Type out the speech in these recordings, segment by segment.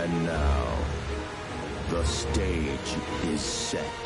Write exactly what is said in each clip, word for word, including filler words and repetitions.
And now, the stage is set.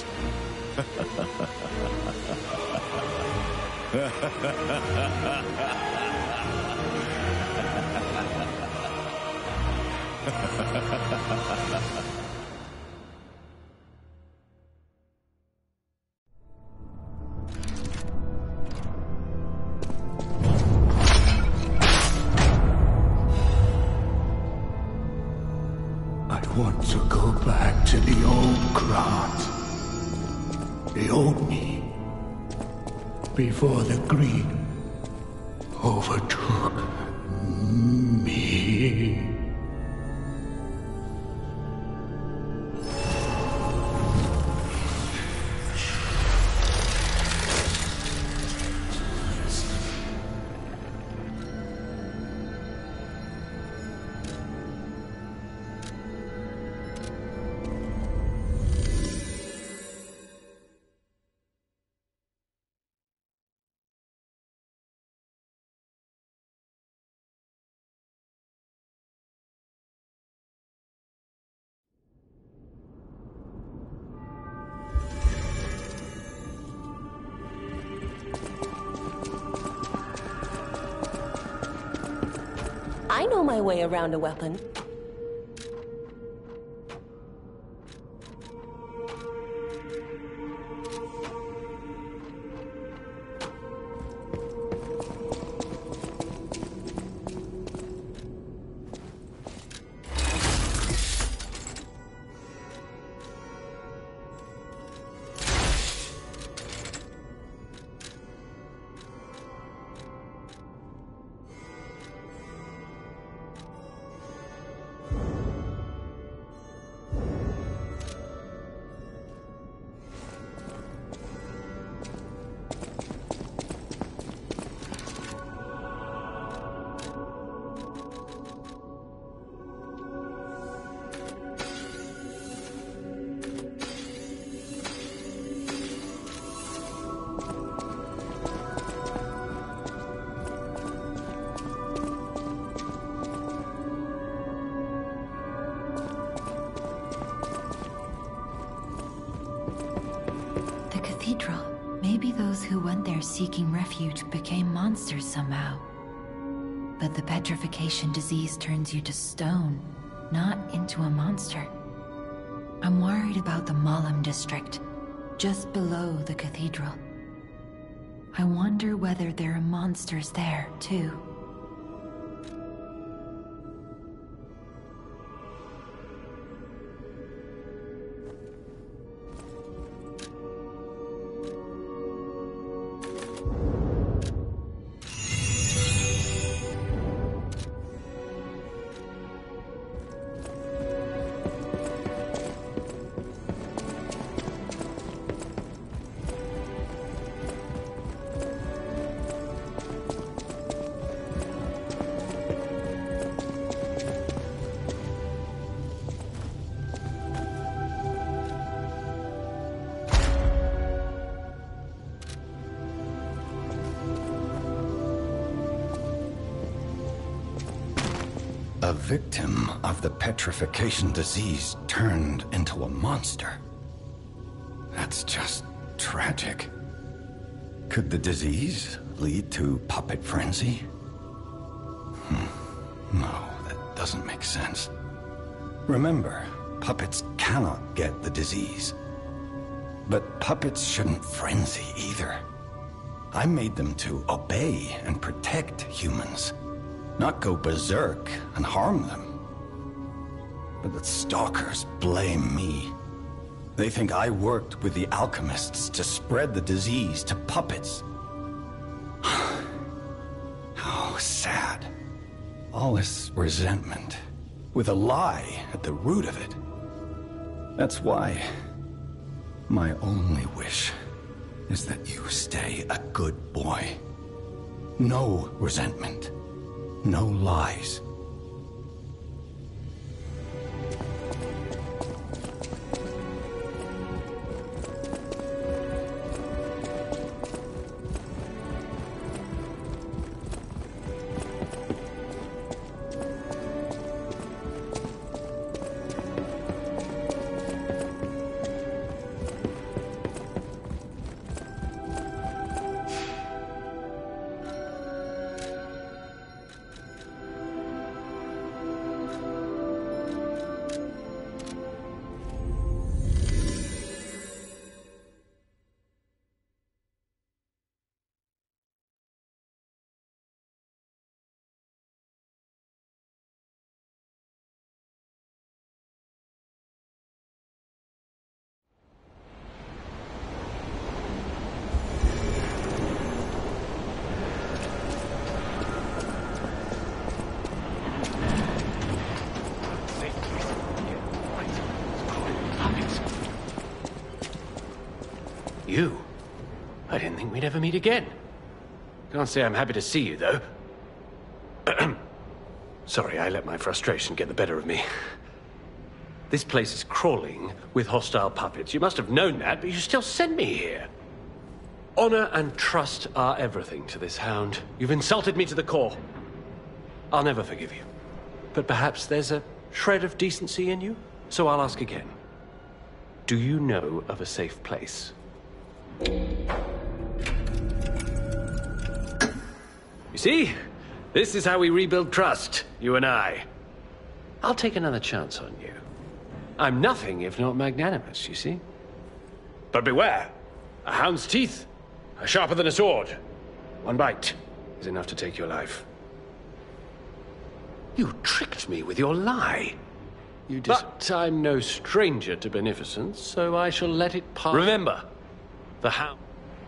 I want to go back to the old Krat. The old me. Before the greed overtook me. I know my way around a weapon. Maybe those who went there seeking refuge became monsters somehow. But the petrification disease turns you to stone, not into a monster. I'm worried about the Malum district, just below the cathedral. I wonder whether there are monsters there, too. A victim of the petrification disease turned into a monster. That's just tragic. Could the disease lead to puppet frenzy? Hmm. No, that doesn't make sense. Remember, puppets cannot get the disease. But puppets shouldn't frenzy either. I made them to obey and protect humans, not go berserk and harm them. But the stalkers blame me. They think I worked with the alchemists to spread the disease to puppets. How sad. All this resentment, with a lie at the root of it. That's why my only wish is that you stay a good boy. No resentment. No lies. never meet again. Can't say I'm happy to see you, though. Sorry, I let my frustration get the better of me. This place is crawling with hostile puppets. You must have known that, but you still sent me here. Honor and trust are everything to this hound. You've insulted me to the core. I'll never forgive you. But perhaps there's a shred of decency in you? So I'll ask again. Do you know of a safe place? You see? This is how we rebuild trust, you and I. I'll take another chance on you. I'm nothing if not magnanimous, you see? But beware! A hound's teeth are sharper than a sword. One bite is enough to take your life. You tricked me with your lie. You dis- but I'm no stranger to beneficence, so I shall let it pass. Remember, the hound...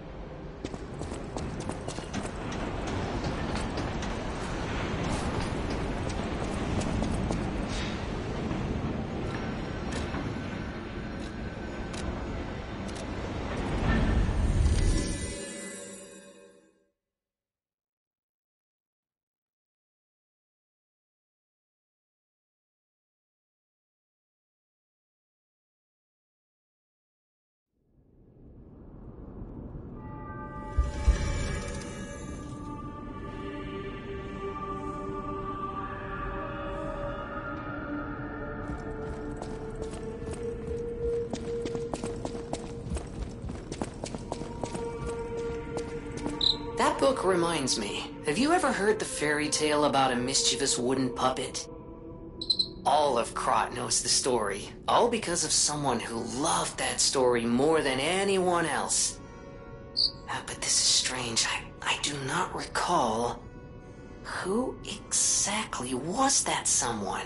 That book reminds me. Have you ever heard the fairy tale about a mischievous wooden puppet? All of Krat knows the story, all because of someone who loved that story more than anyone else. Ah, but this is strange. I, I do not recall. Who exactly was that someone?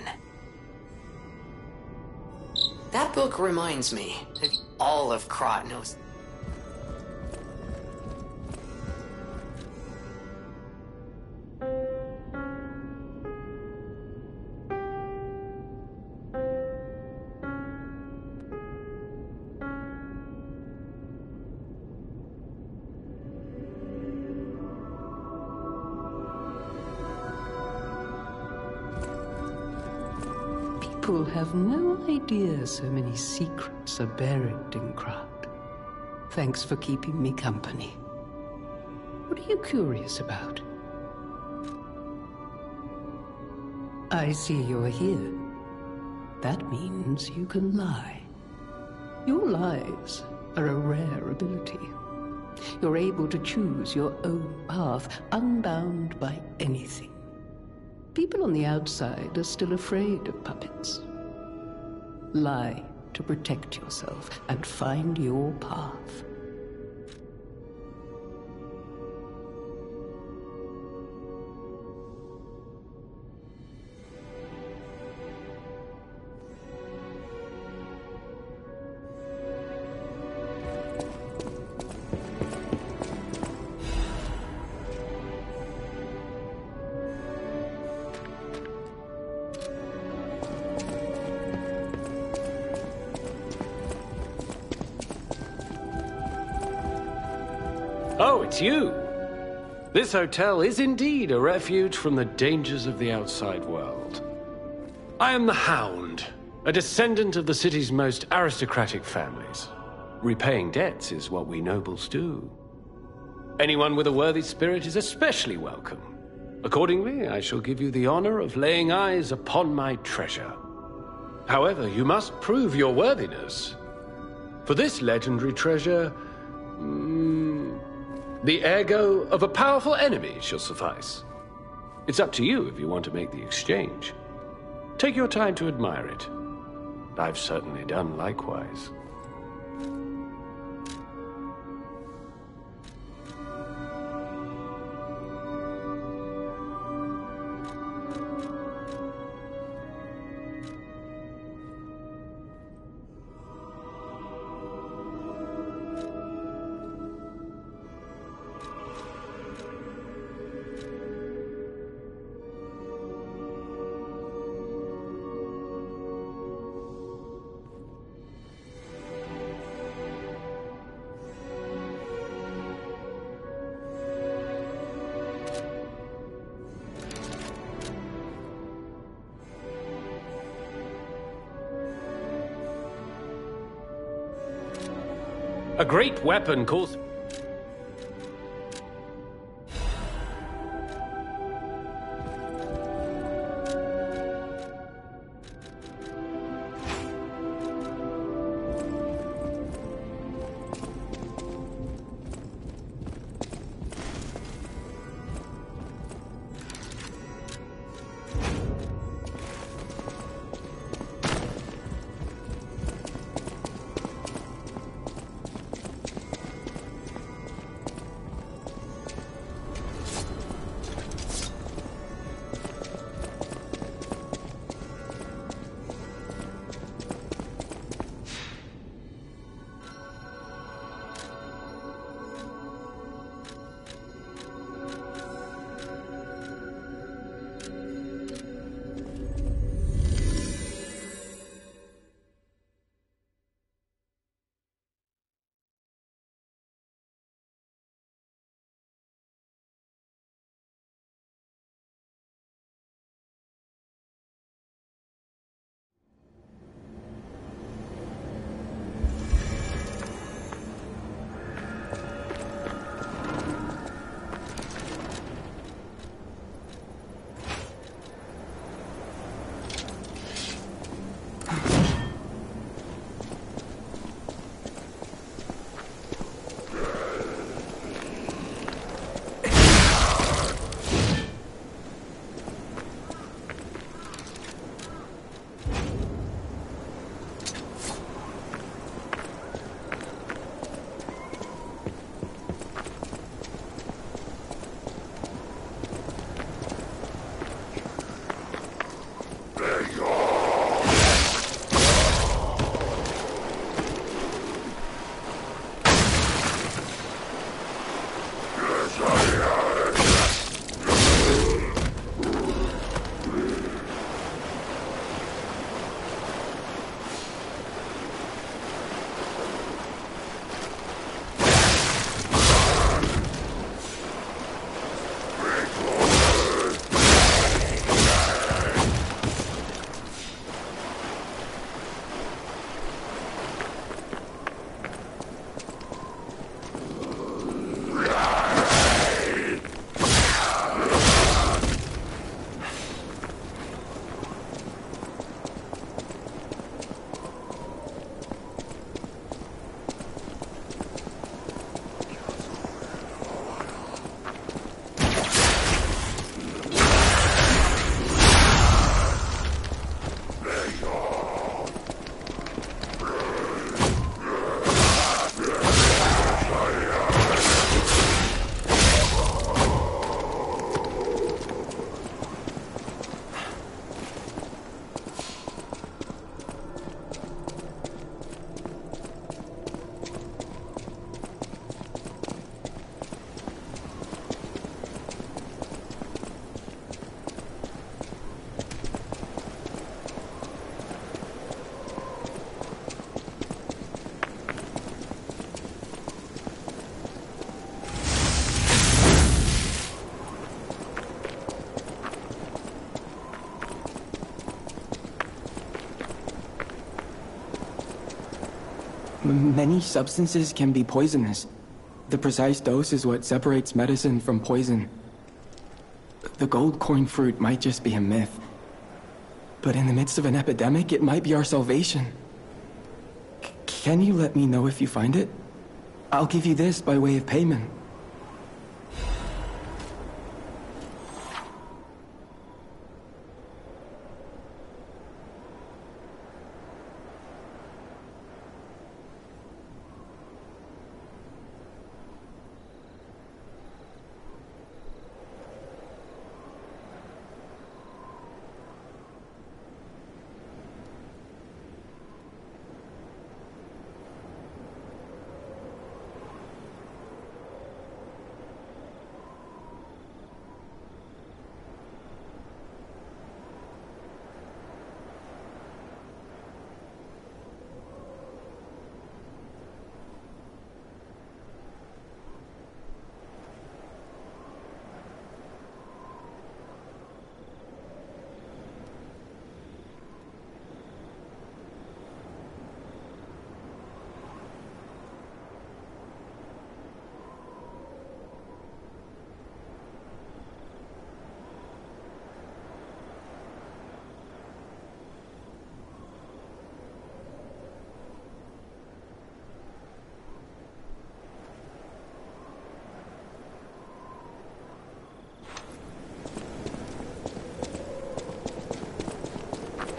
That book reminds me. All of Krat knows... People have no idea so many secrets are buried in Krat. Thanks for keeping me company. What are you curious about? I see you're here. That means you can lie. Your lies are a rare ability. You're able to choose your own path, unbound by anything. People on the outside are still afraid of puppets. Lie to protect yourself and find your path. Oh, it's you. This hotel is indeed a refuge from the dangers of the outside world. I am the Hound, a descendant of the city's most aristocratic families. Repaying debts is what we nobles do. Anyone with a worthy spirit is especially welcome. Accordingly, I shall give you the honor of laying eyes upon my treasure. However, you must prove your worthiness. For this legendary treasure, mm, the ergo of a powerful enemy shall suffice. It's up to you if you want to make the exchange. Take your time to admire it. I've certainly done likewise. A great weapon calls... Many substances can be poisonous. The precise dose is what separates medicine from poison. The gold coin fruit might just be a myth. But in the midst of an epidemic, it might be our salvation. C- can you let me know if you find it? I'll give you this by way of payment.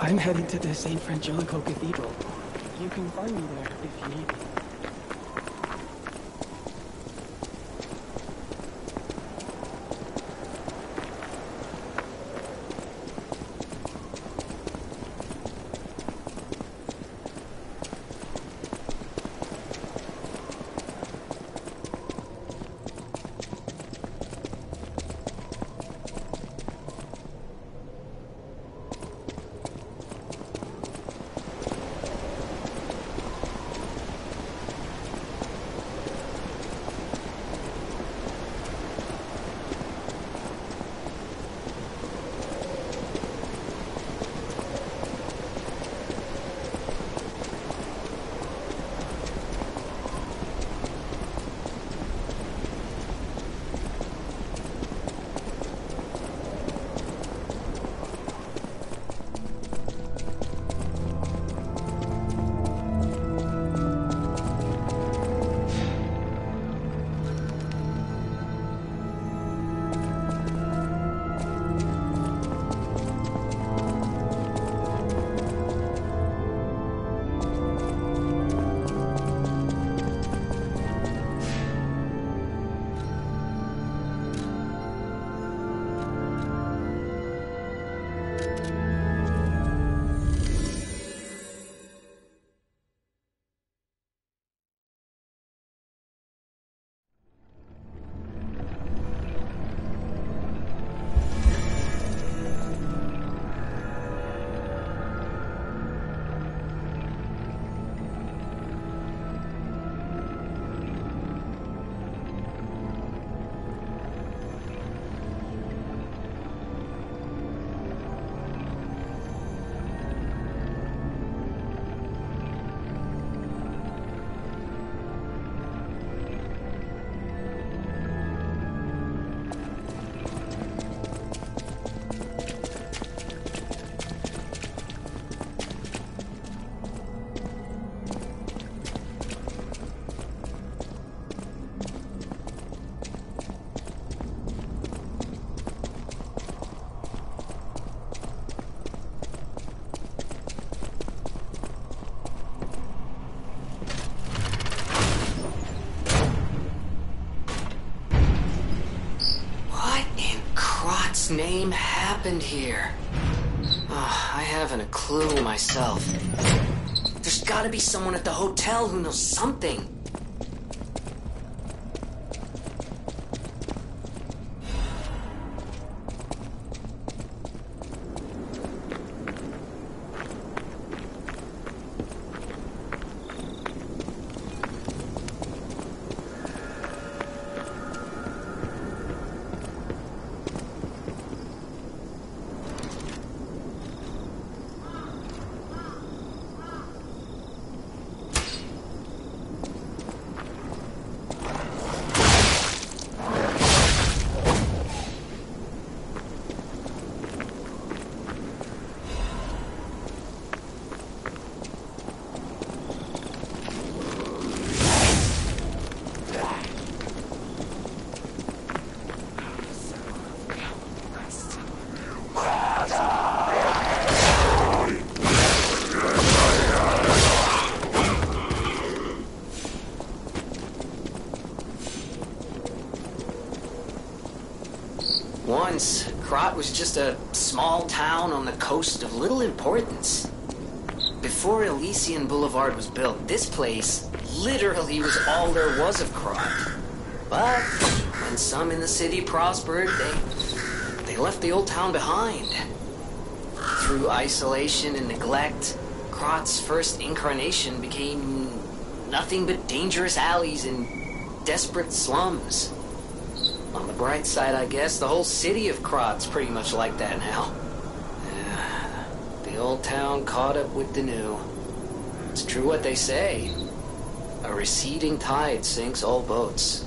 I'm heading to the Saint Frangelico Cathedral. You can find me there if you need me. Name happened here? Oh, I haven't a clue myself. There's gotta be someone at the hotel who knows something. Once, Krat was just a small town on the coast of little importance. Before Elysian Boulevard was built, this place literally was all there was of Krat. But when some in the city prospered, they, they left the old town behind. Through isolation and neglect, Krat's first incarnation became nothing but dangerous alleys and desperate slums. On the bright side, I guess, the whole city of Krat's pretty much like that now. Yeah, the old town caught up with the new. It's true what they say. A receding tide sinks all boats.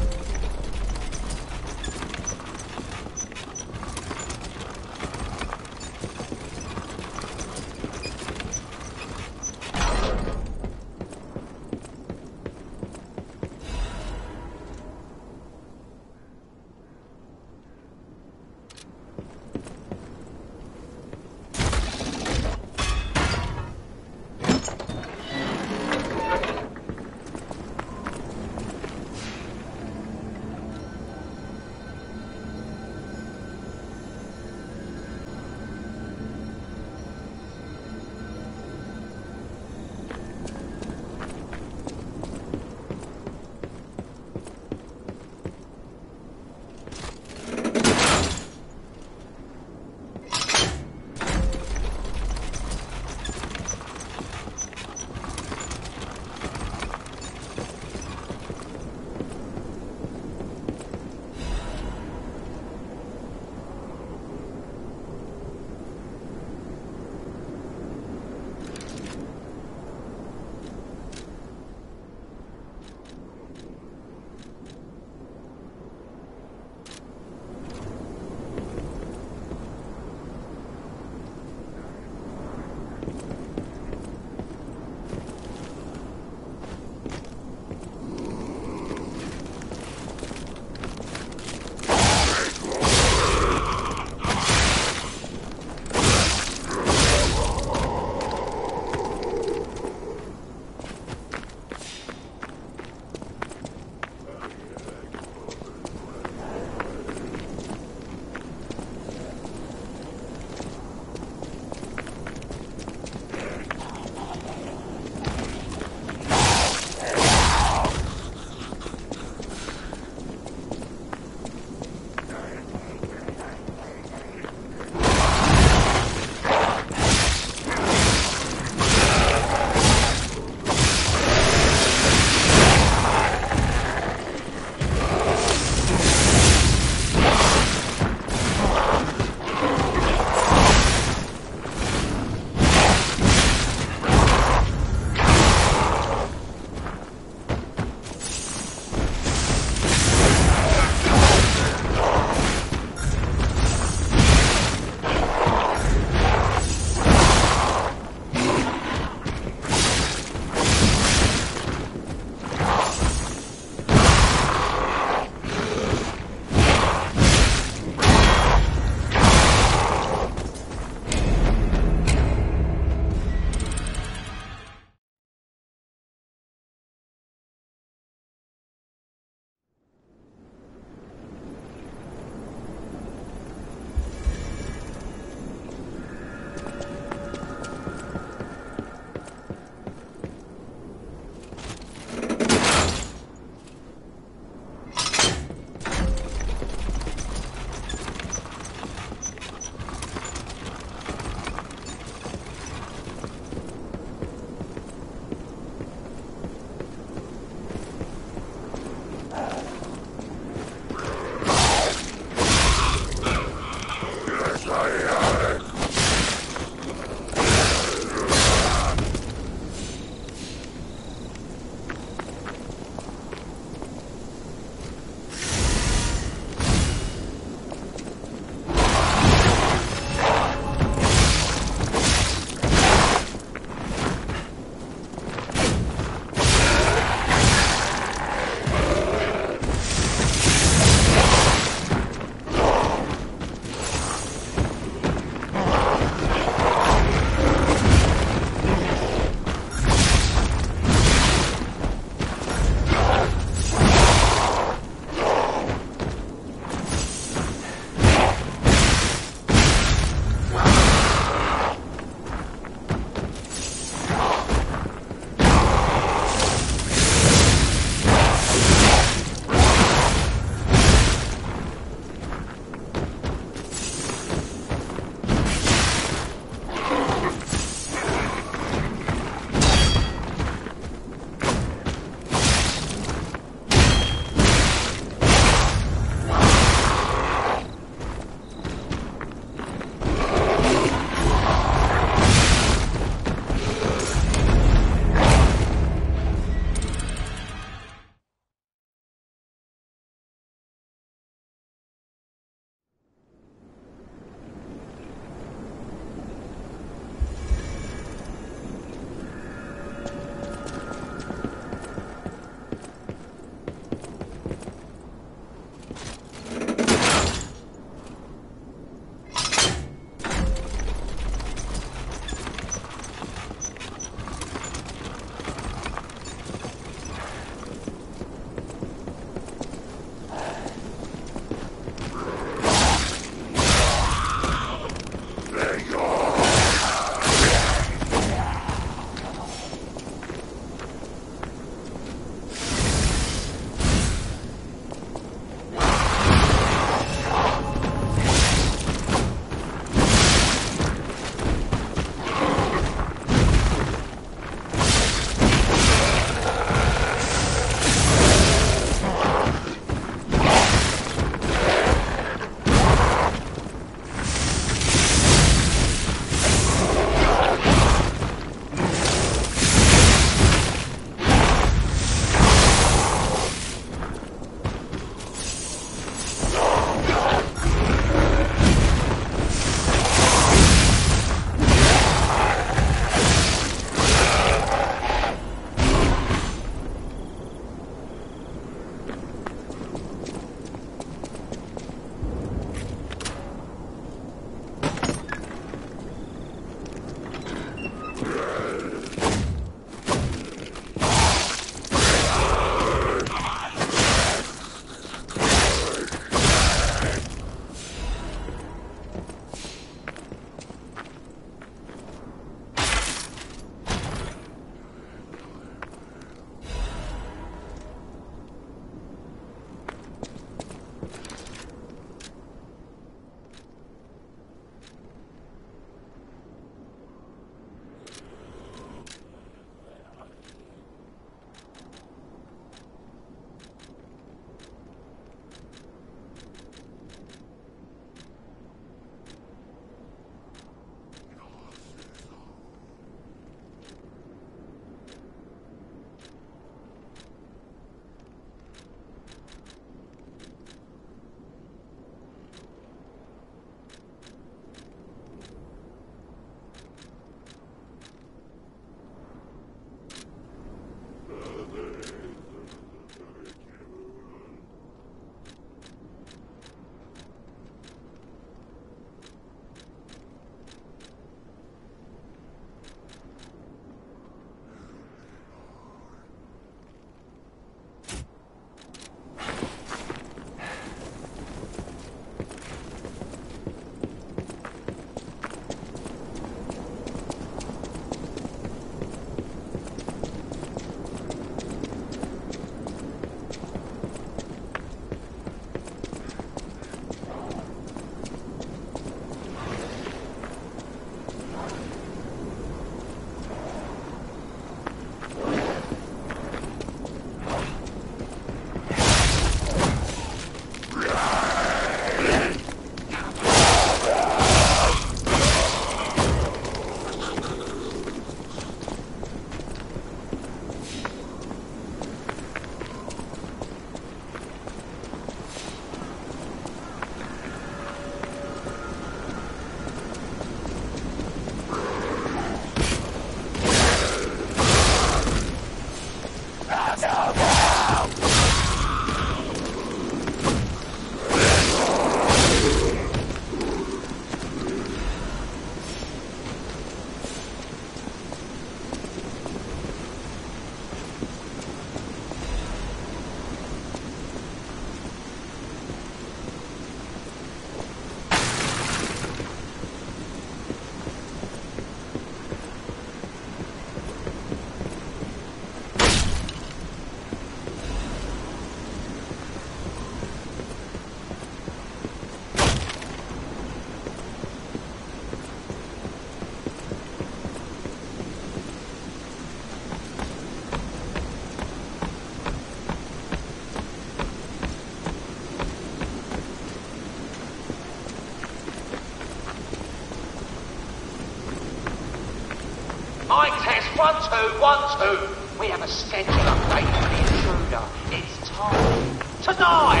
Mic test, one, two, one, two. We have a schedule update for the intruder. It's time to die.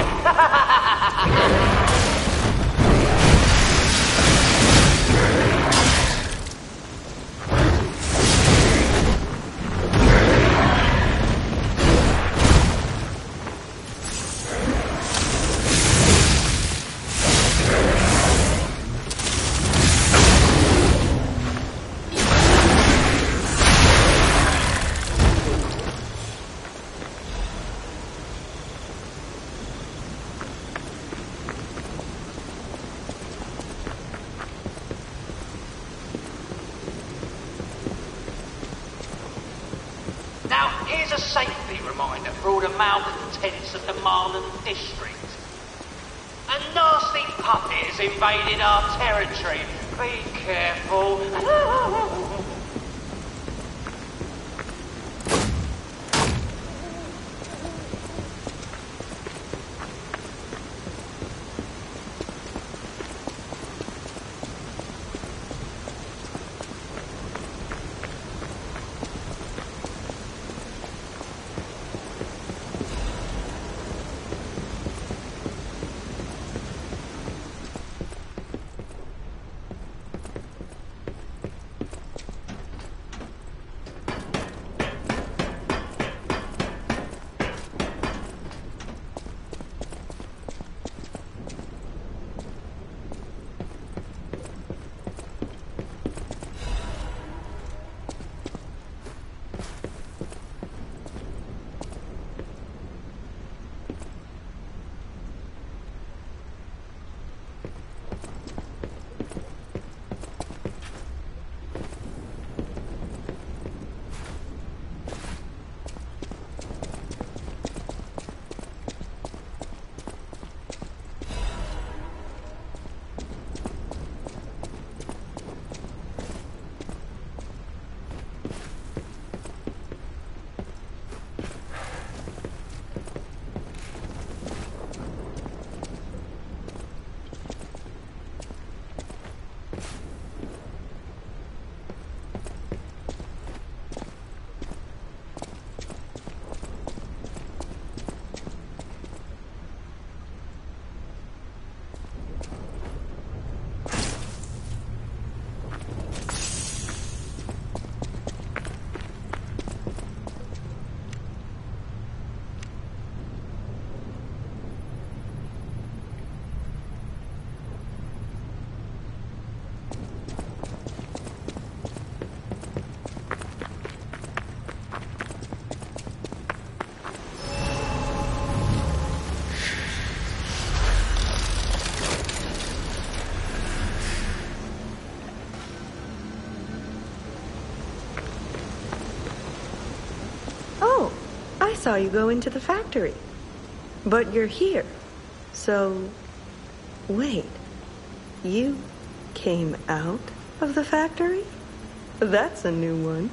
Now, here's a safety reminder for all the malcontents of the Marlon district. A nasty puppet has invaded our territory. Be careful. I saw you go into the factory. But you're here. So, wait. You came out of the factory? That's a new one.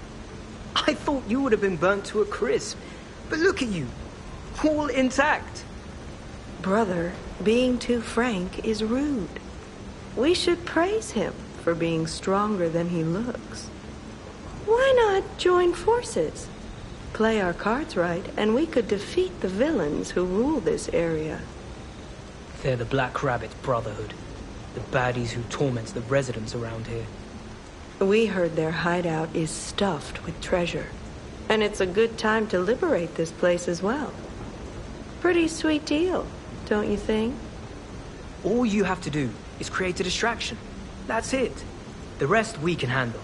I thought you would have been burnt to a crisp. But look at you. All intact. Brother, being too frank is rude. We should praise him for being stronger than he looks. Why not join forces? Play our cards right, and we could defeat the villains who rule this area. They're the Black Rabbit Brotherhood. The baddies who torment the residents around here. We heard their hideout is stuffed with treasure. And it's a good time to liberate this place as well. Pretty sweet deal, don't you think? All you have to do is create a distraction. That's it. The rest we can handle.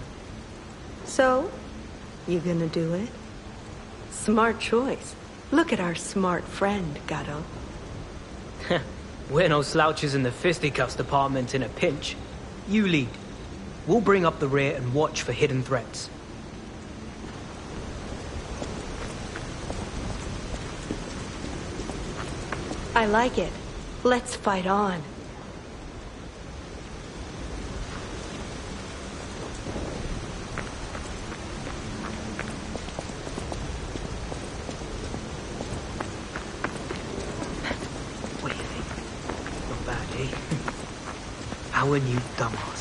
So, you gonna do it? Smart choice. Look at our smart friend, Gato. We're no slouches in the fisticuffs department in a pinch. You lead. We'll bring up the rear and watch for hidden threats. I like it. Let's fight on. What do you think? Not bad, eh? How are you, dumbass?